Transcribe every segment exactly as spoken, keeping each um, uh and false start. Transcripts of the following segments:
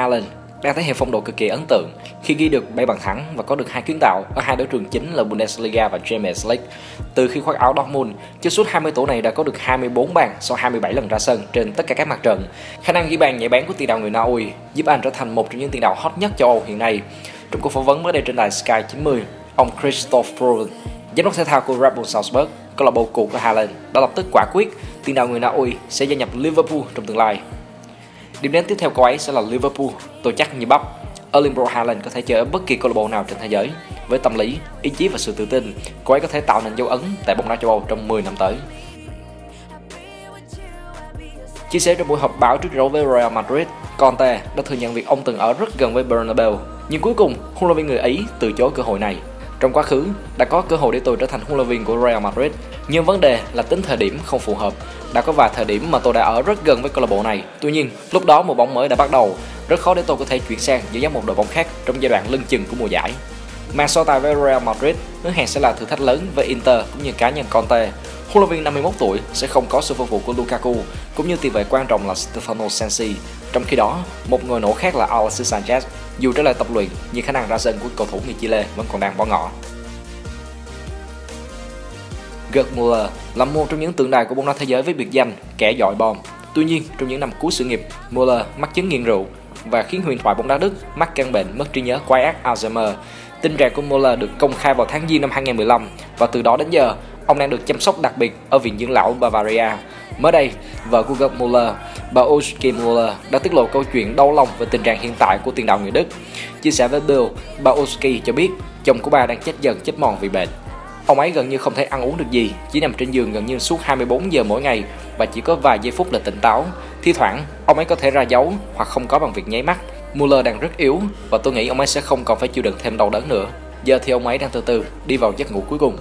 Haaland đang thể hiện phong độ cực kỳ ấn tượng khi ghi được bảy bàn thắng và có được hai kiến tạo ở hai đấu trường chính là Bundesliga và Champions League. Từ khi khoác áo Dortmund, chân sút hai mươi tuổi này đã có được hai mươi tư bàn sau hai mươi bảy lần ra sân trên tất cả các mặt trận. Khả năng ghi bàn nhạy bén của tiền đạo người Na Uy giúp anh trở thành một trong những tiền đạo hot nhất châu Âu hiện nay. Trong cuộc phỏng vấn mới đây trên đài Sky chín mươi, ông Christoph Froome, giám đốc thể thao của Red Bull Salzburg, câu lạc bộ cũ của Haaland, đã lập tức quả quyết tiền đạo người Na Uy sẽ gia nhập Liverpool trong tương lai. Điểm đến tiếp theo cậu ấy sẽ là Liverpool, tôi chắc như bắp. Erling Braut Haaland có thể chơi ở bất kỳ câu lạc bộ nào trên thế giới. Với tâm lý, ý chí và sự tự tin, cậu ấy có thể tạo nên dấu ấn tại bóng đá châu Âu trong mười năm tới. Chia sẻ trong buổi họp báo trước trận đấu với Real Madrid, Conte đã thừa nhận việc ông từng ở rất gần với Bernabeu, nhưng cuối cùng huấn luyện viên người Ý từ chối cơ hội này. Trong quá khứ, đã có cơ hội để tôi trở thành huấn luyện viên của Real Madrid, nhưng vấn đề là tính thời điểm không phù hợp. Đã có vài thời điểm mà tôi đã ở rất gần với câu lạc bộ này. Tuy nhiên, lúc đó mùa bóng mới đã bắt đầu, rất khó để tôi có thể chuyển sang dẫn dắt một đội bóng khác trong giai đoạn lưng chừng của mùa giải. Màn so tài với Real Madrid hứa hẹn sẽ là thử thách lớn với Inter cũng như cá nhân Conte. Huấn luyện viên năm mươi mốt tuổi sẽ không có sự phục vụ của Lukaku cũng như tiền vệ quan trọng là Stefano Sensi. Trong khi đó, một người nổ khác là Alexis Sanchez. Dù trở lại tập luyện, nhưng khả năng ra sân của cầu thủ người Chile vẫn còn đang bỏ ngỏ. Gerd Müller là một trong những tượng đài của bóng đá thế giới với biệt danh kẻ dọi bom. Tuy nhiên, trong những năm cuối sự nghiệp, Müller mắc chứng nghiện rượu và khiến huyền thoại bóng đá Đức mắc căn bệnh mất trí nhớ quái ác Alzheimer. Tình trạng của Müller được công khai vào tháng Giêng năm hai nghìn không trăm mười lăm và từ đó đến giờ, ông đang được chăm sóc đặc biệt ở viện dưỡng lão Bavaria. Mới đây, vợ của Gerd Müller, bà Ulrike Müller đã tiết lộ câu chuyện đau lòng về tình trạng hiện tại của tiền đạo người Đức. Chia sẻ với Bild, bà Ulrike cho biết chồng của bà đang chết dần chết mòn vì bệnh. Ông ấy gần như không thể ăn uống được gì, chỉ nằm trên giường gần như suốt hai mươi tư giờ mỗi ngày và chỉ có vài giây phút là tỉnh táo. Thi thoảng, ông ấy có thể ra dấu hoặc không có bằng việc nháy mắt. Müller đang rất yếu và tôi nghĩ ông ấy sẽ không còn phải chịu đựng thêm đau đớn nữa. Giờ thì ông ấy đang từ từ đi vào giấc ngủ cuối cùng.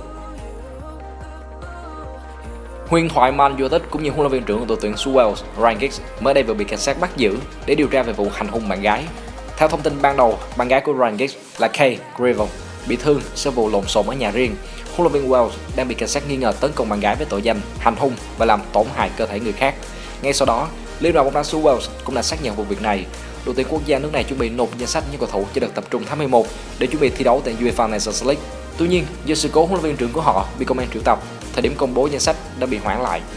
Huyền thoại Man United cũng như huấn luyện viên trưởng của đội tuyển xứ Wales Ryan Giggs mới đây vừa bị cảnh sát bắt giữ để điều tra về vụ hành hung bạn gái. Theo thông tin ban đầu, bạn gái của Ryan Giggs là Kay Greville bị thương sau vụ lộn xộn ở nhà riêng. Huấn luyện viên Wales đang bị cảnh sát nghi ngờ tấn công bạn gái với tội danh hành hung và làm tổn hại cơ thể người khác. Ngay sau đó, Liên đoàn bóng đá xứ Wales cũng đã xác nhận vụ việc này. Đội tuyển quốc gia nước này chuẩn bị nộp danh sách những cầu thủ cho đợt tập trung tháng mười một để chuẩn bị thi đấu tại UEFA Nations League. Tuy nhiên, do sự cố huấn luyện viên trưởng của họ bị công an triệu tập, thời điểm công bố danh sách đã bị hoãn lại.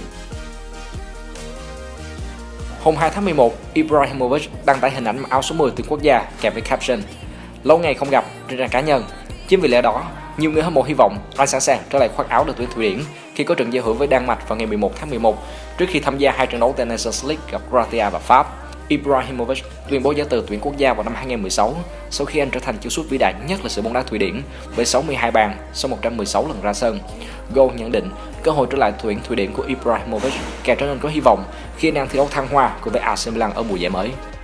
Hôm hai tháng mười một, Ibrahimovic đăng tải hình ảnh mặc áo số mười tuyển quốc gia kèm với caption: "Lâu ngày không gặp" trên trang cá nhân. Chính vì lẽ đó, nhiều người hâm mộ hy vọng anh sẵn sàng trở lại khoác áo đội tuyển Thụy Điển khi có trận giao hữu với Đan Mạch vào ngày mười một tháng mười một trước khi tham gia hai trận đấu tại Nations League gặp Croatia và Pháp. Ibrahimovic tuyên bố giải từ tuyển quốc gia vào năm hai nghìn không trăm mười sáu sau khi anh trở thành chân sút vĩ đại nhất lịch sử bóng đá Thụy Điển với sáu mươi hai bàn sau một trăm mười sáu lần ra sân. Goal nhận định cơ hội trở lại tuyển Thụy Điển của Ibrahimovic càng trở nên có hy vọng khi anh đang thi đấu thăng hoa cùng với a xê Milan ở mùa giải mới.